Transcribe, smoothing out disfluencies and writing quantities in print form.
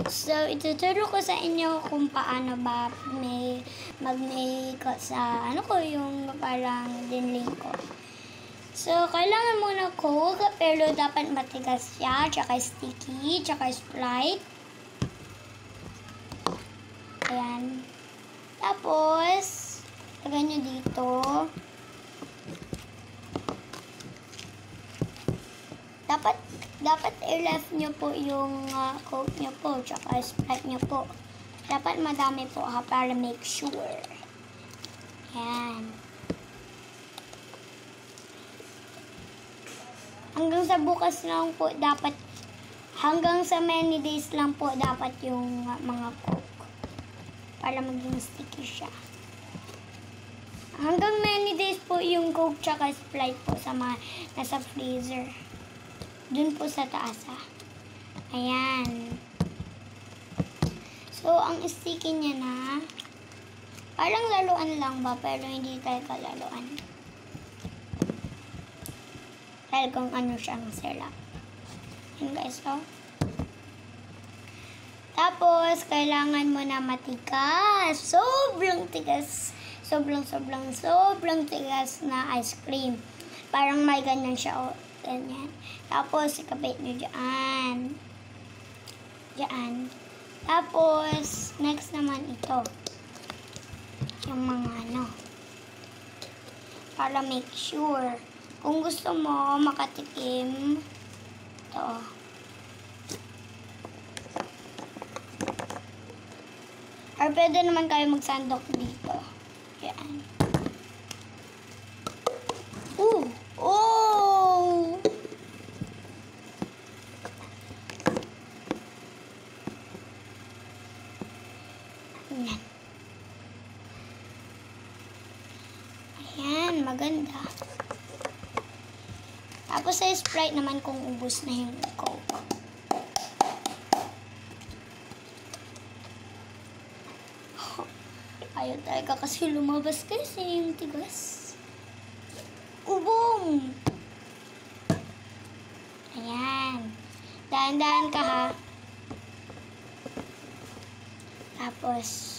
So, ituturo ko sa inyo kung paano ba mag-make sa, yung parang dinling ko. So, kailangan muna Coke, pero dapat matigas siya, tsaka sticky, tsaka Sprite. Ayan. Tapos, lagay nyo dito. Dapat i-left nyo po yung Coke nyo po, tsaka Sprite nyo po. Dapat madami po ha, para make sure. Ayan. Hanggang sa bukas lang po, hanggang sa many days lang po dapat yung mga Coke. Para maging sticky siya. Hanggang many days po yung Coke tsaka Sprite po sa nasa freezer. Dun po sa taas ha. Ayan. So, ang sticky niya na, parang laruan lang ba, pero hindi talaga laruan. Dahil kung ano siyang syrup. Ayan guys, oh. Tapos, kailangan mo na matigas. Sobrang tigas. Sobrang tigas na ice cream. Parang may ganyan siya, oh. Ganyan. Tapos, ikabit nyo dyan. Dyan. Tapos, next naman ito. Yung mga para make sure. Kung gusto mo makatikim, ito. Or pwede naman kayo magsandok dito. Yan. Oh! Yan. Ayan, maganda. Tapos sa Sprite naman kung ubos na yung Coke. Ayaw talaga kasi lumabas kasi yung tigas. Ubong! Ayan. Dahan-dahan ka ha. Tapos,